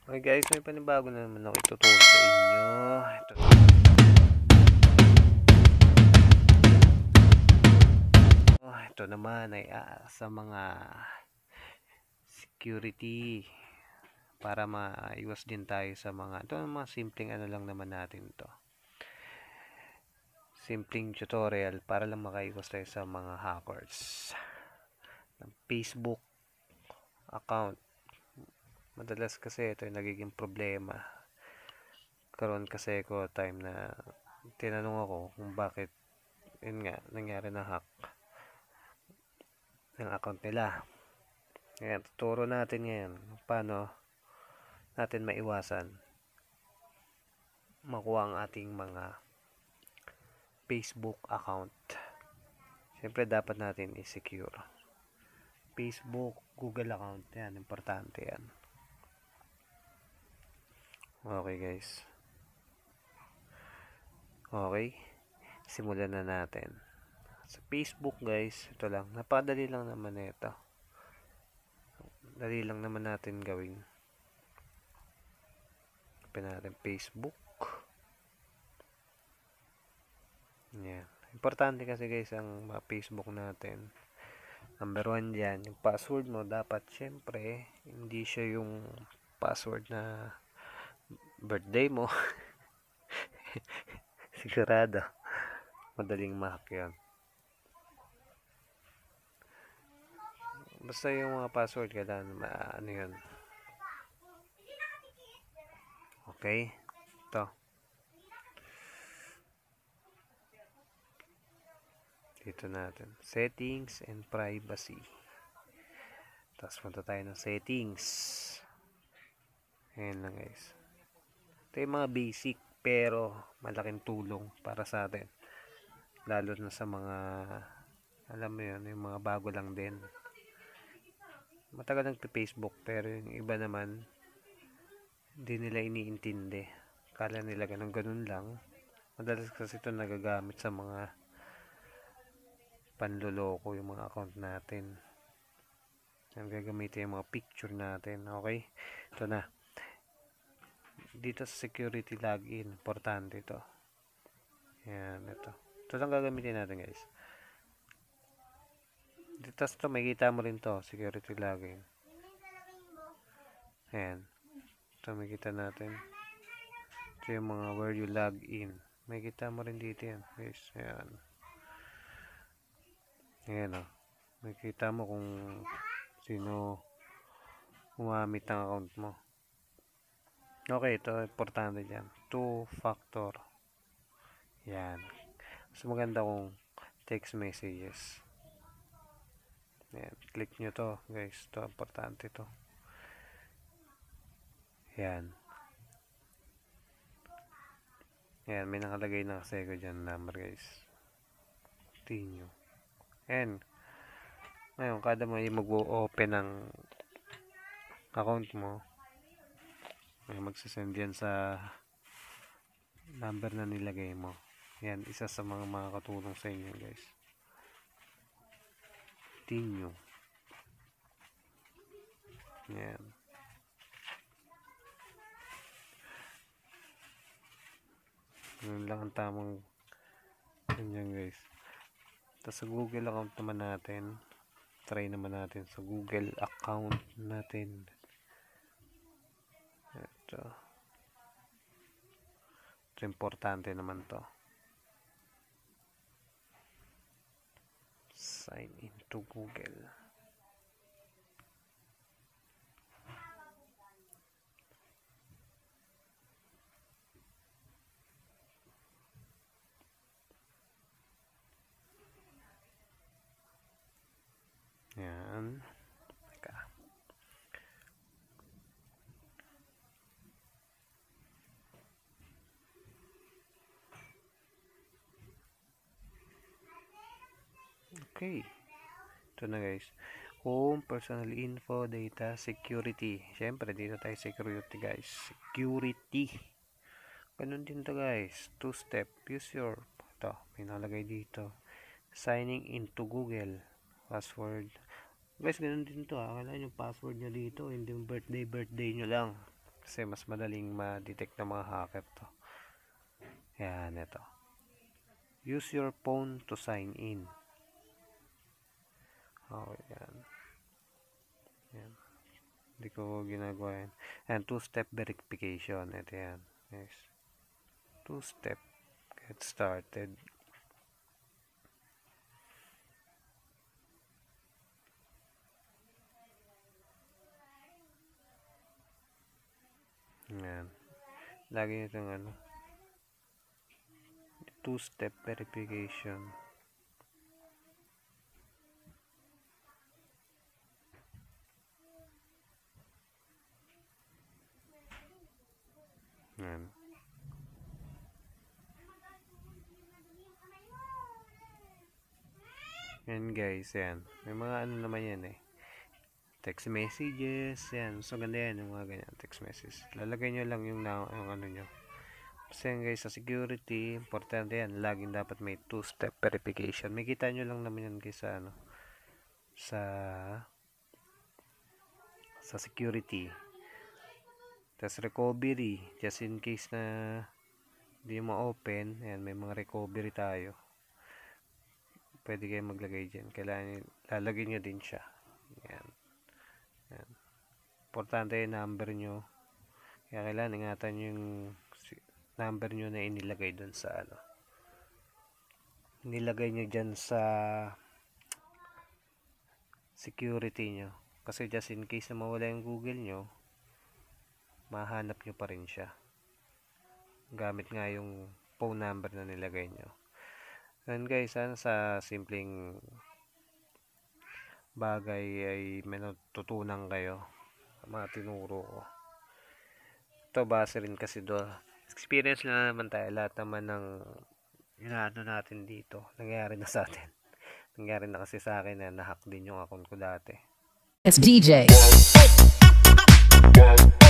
Okay guys, may panibago na naman ako ituturo sa inyo. Ito naman ay sa mga security para maiwas din tayo sa mga mga simpleng ano lang naman natin to. Simpleng tutorial para lang makaiwas tayo sa mga hackers. Ng Facebook account. Madalas kasi ito yung nagiging problema. Karoon kasi ko time na tinanong ako kung bakit yun nga nangyari na hack ng account nila. Ngayon, tuturo natin ngayon paano natin maiwasan makuha ang ating mga Facebook account. Siyempre dapat natin i-secure. Facebook, Google account, yan, importante yan. Okay guys. Okay, simulan na natin. Sa Facebook guys, ito lang, napakadali lang naman ito. Dali lang naman natin gawin. Open natin Facebook. Yan. Importante kasi guys ang Facebook natin. Number 1 dyan, yung password mo dapat syempre hindi siya yung password na birthday mo. Sigurado madaling ma-hack yun. Basta yung mga password kailangan ano yun. Okay, ito dito natin settings and privacy, tapos punta tayo ng settings. Ayan lang guys, ito yung mga basic pero malaking tulong para sa atin, lalo na sa mga alam mo yun, yung mga bago lang din, matagal nagpe-Facebook pero yung iba naman hindi nila iniintindi, kala nila ganun lang. Madalas kasi ito nagagamit sa mga panloloko yung mga account natin. Ang gagamitin yung mga picture natin. Okay, ito na. Dito sa security login, importante ito. Yan, ito lang gagamitin natin guys. Dito sa makikita mo rin to, security login. Ayan, ito makikita natin. Ito yung mga where you log in, makikita mo rin dito yan guys. Ayan, ayan o, makikita mo kung sino gumamit ng account mo. Okay, ito importante dyan, 2-factor. Yan, mas maganda kung text messages. Yan, click nyo to guys, ito importante to. Yan, yan, may nakalagay na kasi ko dyan number guys. Continue. And ngayon kada may mag-open ng account mo, may magsasend yan sa number na nilagay mo. Yan, isa sa mga makakatulong sa inyo guys. Continue. Yan, yun lang ang tamang ganyan guys. Tapos sa Google account naman natin, try naman natin sa Google account natin. Ito importante naman to, sign into Google. Yan. Teka. Okay. Ito na guys. Home, personal info, data, security. Siyempre, dito tayo security guys. Security. Ganun din to guys. 2-step. Use your, ito, may nalagay dito. Signing into Google. Password. Guys, ganun din to ha. Kailangan yung password nyo dito. Hindi yung birthday nyo lang. Kasi mas madaling ma-detect ng mga hacker to. Yan, ito. Use your phone to sign in. Okay, yan. Yan. Hindi ko ginagawa yan. And two-step verification. Ito yan. Yes. Two-step. Get started. Yan. Lagi itong ano. Two-step verification. Yan. Yan guys, yan. May mga ano naman yan eh. Text messages, yan. So ganda yan, yung mga ganyan text messages. Lalagay nyo lang yung ano nyo. Kasi yan guys, sa security, importante yan. Laging dapat may two-step verification. May kita nyo lang naman yan guys sa ano. Sa security. Tapos recovery, just in case na hindi ma-open, ayan, may mga recovery tayo. Pwede kayo maglagay dyan. Kailangan lalagay nyo din siya. Ayan. Ayan. Importante yung number nyo. Kaya kailangan ingatan yung number nyo na inilagay dun sa ano. Nilagay nyo dyan sa security nyo. Kasi just in case na mawala yung Google nyo, mahanap nyo pa rin siya. Gamit nga yung phone number na nilagay nyo. And guys, sa simpleng bagay ay may natutunan kayo sa mga tinuro ko. Ito base rin kasi do experience na naman tayo. Lahat naman ng inaano natin dito nangyari na sa atin. Nangyari na kasi sa akin na nahack din yung account ko dati. It's DJ.